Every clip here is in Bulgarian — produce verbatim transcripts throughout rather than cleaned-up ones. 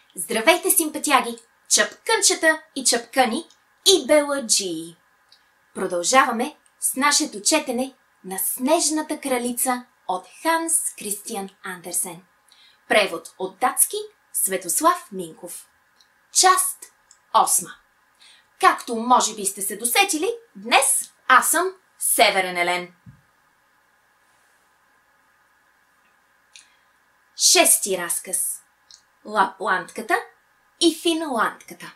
Здравейте, симпатяги, чапкънчета и чапкъни и беладжии! Продължаваме с нашето четене на Снежната кралица от Ханс Кристиан Андерсен. Превод от датски Светослав Минков. Част осма. Както може би сте се досетили, днес аз съм Северен Елен. Шести разказ. Лапландката и финландката.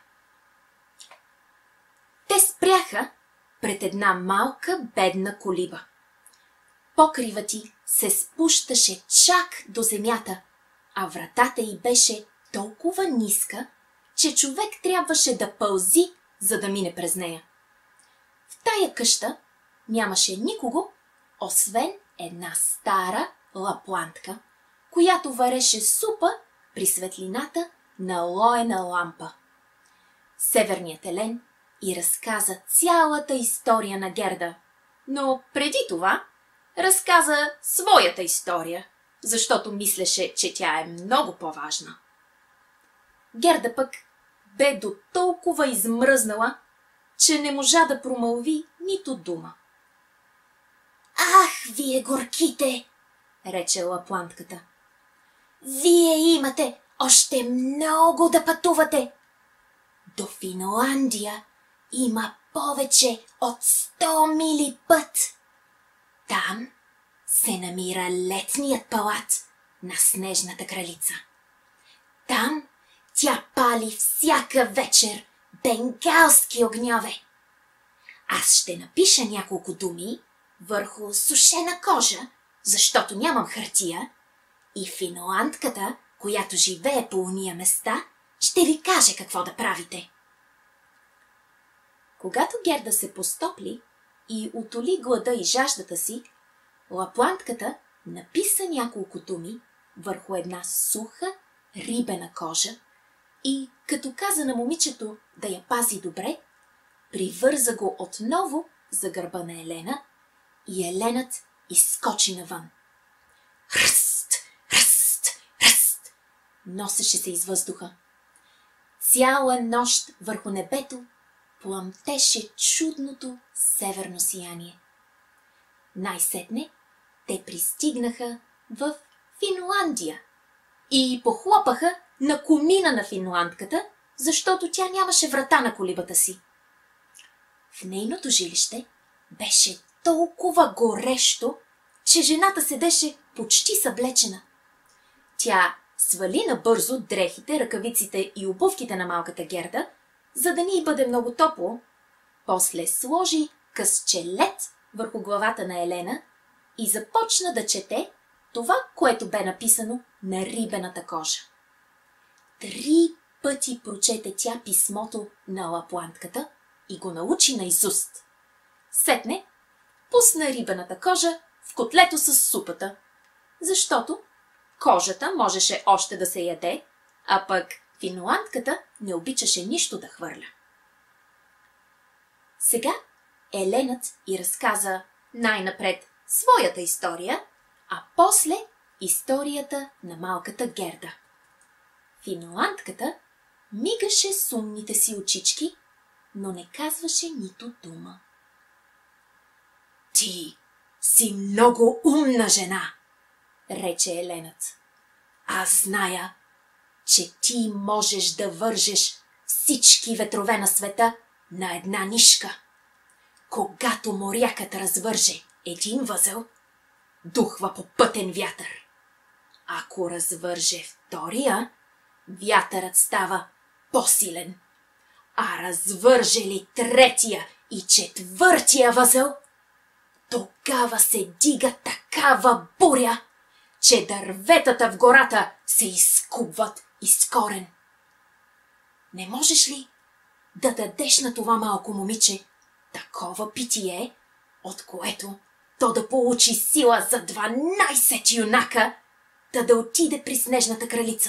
Те спряха пред една малка бедна колиба. Покривът й се спущаше чак до земята, а вратата й беше толкова ниска, че човек трябваше да пълзи, за да мине през нея. В тая къща нямаше никого, освен една стара лапландка, която вареше супа при светлината на лоена лампа. Северният Елен и разказа цялата история на Герда, но преди това разказа своята история, защото мислеше, че тя е много по-важна. Герда пък бе до толкова измръзнала, че не можа да промълви нито дума. Ах, вие горките, рече лапландката. Вие имате още много да пътувате. До Финландия има повече от сто мили път. Там се намира летният палат на Снежната кралица. Там тя пали всяка вечер бенгалски огньове. Аз ще напиша няколко думи върху сушена кожа, защото нямам хартия, и финландката, която живее по уния места, ще ви каже какво да правите. Когато Герда се постопли и утоли глада и жаждата си, лапландката написа няколко думи върху една суха рибена кожа и, като каза на момичето да я пази добре, привърза го отново за гърба на Елена и Еленът изскочи навън. Хръст, хръст, хръст! Носеше се из въздуха. Цяла нощ върху небето пламтеше чудното северно сияние. Най-сетне те пристигнаха в Финландия и похлопаха на комина на финландката, защото тя нямаше врата на колибата си. В нейното жилище беше толкова горещо, че жената седеше почти съблечена. Тя свали набързо дрехите, ръкавиците и обувките на малката Герда, за да ни й бъде много топло, после сложи късче лед върху главата на Елена и започна да чете това, което бе написано на рибената кожа. Три пъти прочете тя писмото на лапландката и го научи наизуст. Сетне пусна рибената кожа в котлето с супата, защото кожата можеше още да се яде, а пък финландката не обичаше нищо да хвърля. Сега Еленът й разказа най-напред своята история, а после историята на малката Герда. Финландката мигаше с умните си очички, но не казваше нито дума. Ти си много умна жена, рече Еленът. Аз зная, че ти можеш да вържеш всички ветрове на света на една нишка. Когато морякът развърже един възел, духва по пътен вятър. Ако развърже втория, вятърът става по-силен. А развърже ли третия и четвъртия възел, тогава се дига такава буря, че дърветата в гората се изкубват из корен. Не можеш ли да дадеш на това малко момиче такова питие, от което то да получи сила за дванайсет юнака, да да отиде при Снежната кралица?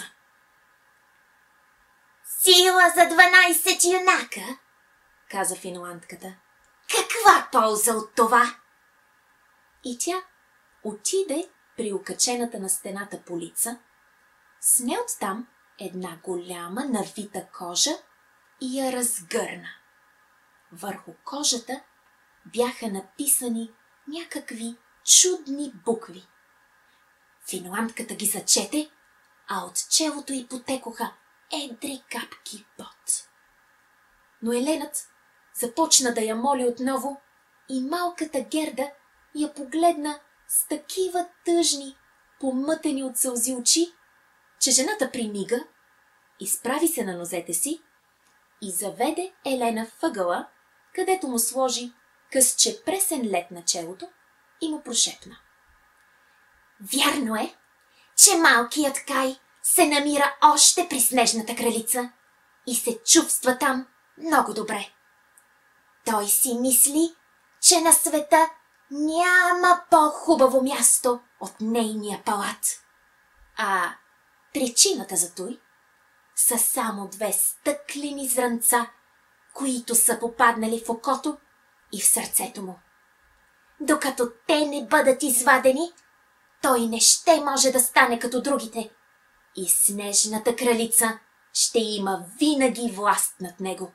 Сила за дванайсет юнака, каза финландката. Каква полза от това? И тя отиде при окачената на стената полица, сне оттам една голяма навита кожа и я разгърна. Върху кожата бяха написани някакви чудни букви. Финландката ги зачете, а от челото й потекоха едри капки пот. Но Еленът започна да я моли отново и малката Герда я погледна с такива тъжни, помътени от сълзи очи, че жената примига, изправи се на нозете си и заведе Елена в ъгъла, където му сложи късче пресен лед на челото и му прошепна: „Вярно е, че малкият Кай се намира още при Снежната кралица и се чувства там много добре. Той си мисли, че на света няма по-хубаво място от нейния палат. А причината за той са само две стъклени зранца, които са попаднали в окото и в сърцето му. Докато те не бъдат извадени, той не ще може да стане като другите и Снежната кралица ще има винаги власт над него.“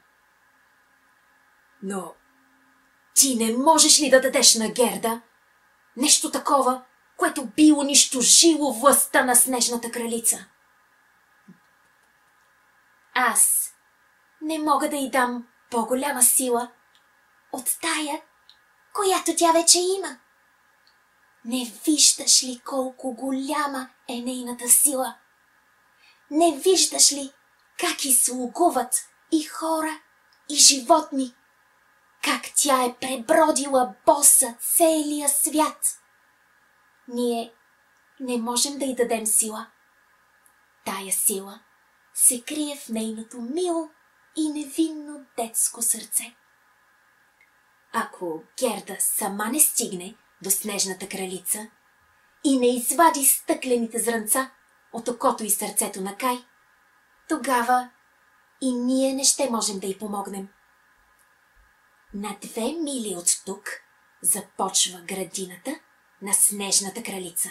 „Но ти не можеш ли да дадеш на Герда нещо такова, което би унищожило властта на Снежната кралица?“ „Аз не мога да й дам по-голяма сила от тая, която тя вече има. Не виждаш ли колко голяма е нейната сила? Не виждаш ли как й слугуват и хора, и животни? Как тя е пребродила боса целия свят? Ние не можем да й дадем сила. Тая сила се крие в нейното мило и невинно детско сърце. Ако Герда сама не стигне до Снежната кралица и не извади стъклените зранца от окото и сърцето на Кай, тогава и ние не ще можем да й помогнем. На две мили от тук започва градината на Снежната кралица.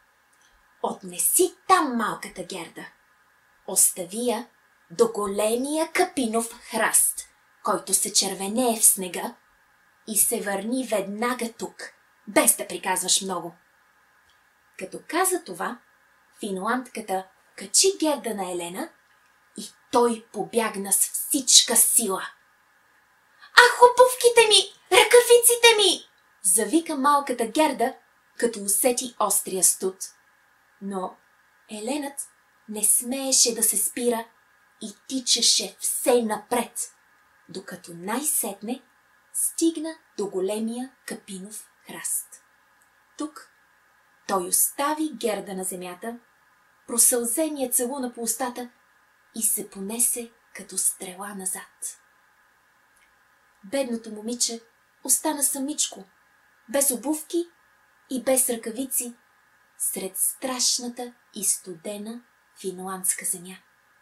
Отнеси там малката Герда. Остави я до големия капинов храст, който се червенее в снега, и се върни веднага тук, без да приказваш много.“ Като каза това, финландката качи Герда на Елена и той побягна с всичка сила. „Ах, обувките ми! Ръкавиците ми!“ завика малката Герда, като усети острия студ. Но Еленът не смееше да се спира и тичаше все напред, докато най-сетне стигна до големия капинов храст. Тук той остави Герда на земята, просълзения целуна по устата и се понесе като стрела назад. Бедното момиче остана самичко, без обувки и без ръкавици, сред страшната и студена финландска земя.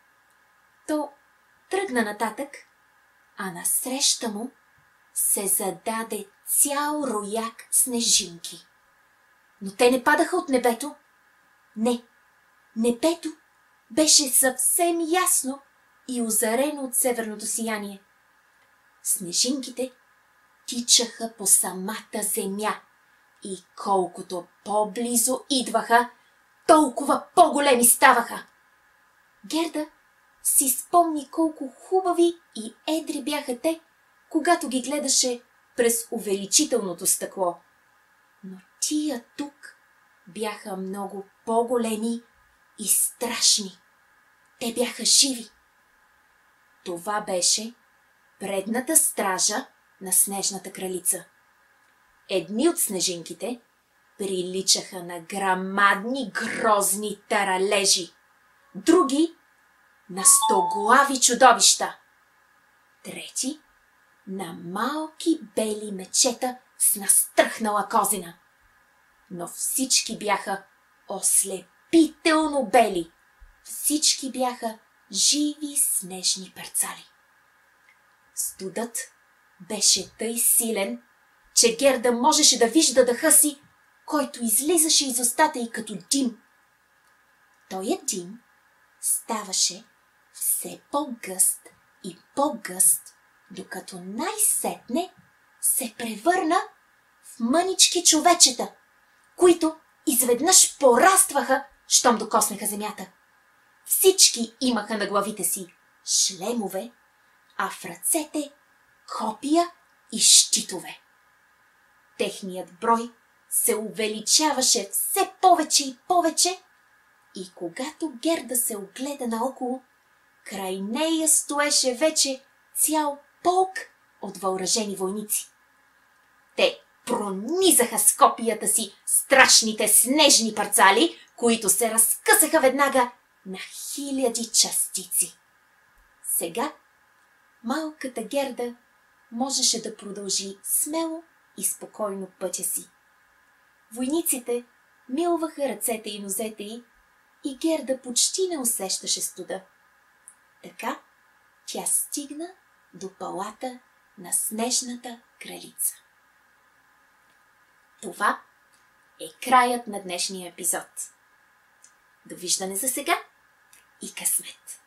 То тръгна нататък, а насреща му се зададе цял рояк снежинки. Но те не падаха от небето. Не, небето беше съвсем ясно и озарено от северното сияние. Снежинките тичаха по самата земя и колкото по-близо идваха, толкова по-големи ставаха. Герда си спомни колко хубави и едри бяха те, когато ги гледаше през увеличителното стъкло. Но тия тук бяха много по-големи и страшни. Те бяха живи. Това беше предната стража на Снежната кралица. Едни от снежинките приличаха на грамадни грозни таралежи, други на стоглави чудовища, трети на малки бели мечета с настръхнала козина. Но всички бяха ослепително бели, всички бяха живи снежни парцали. Студът беше тъй силен, че Герда можеше да вижда дъха си, който излизаше из устата й като дим. Тоя дим ставаше все по-гъст и по-гъст, докато най-сетне се превърна в мънички човечета, които изведнъж порастваха, щом докоснеха земята. Всички имаха на главите си шлемове, а в ръцете копия и щитове. Техният брой се увеличаваше все повече и повече и когато Герда се огледа наоколо, край нея стоеше вече цял полк от въоръжени войници. Те пронизаха с копията си страшните снежни парцали, които се разкъсаха веднага на хиляди частици. Сега малката Герда можеше да продължи смело и спокойно пътя си. Войниците милваха ръцете и нозете й и Герда почти не усещаше студа. Така тя стигна до палата на снежната кралица. Това е краят на днешния епизод. Довиждане за сега и късмет!